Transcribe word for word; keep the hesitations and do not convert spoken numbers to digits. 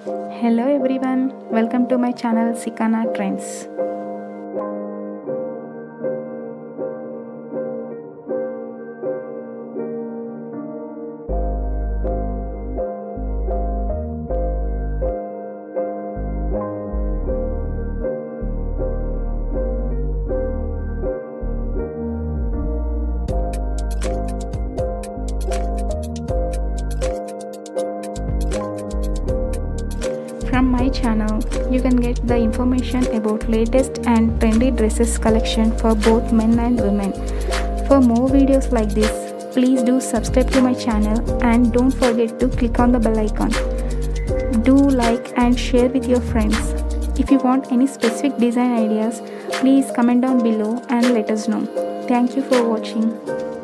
Hello everyone, welcome to my channel SikanaTrends. From my channel, you can get the information about latest and trendy dresses collection for both men and women. For more videos like this, please do subscribe to my channel and don't forget to click on the bell icon. Do like and share with your friends. If you want any specific design ideas, please comment down below and let us know. Thank you for watching.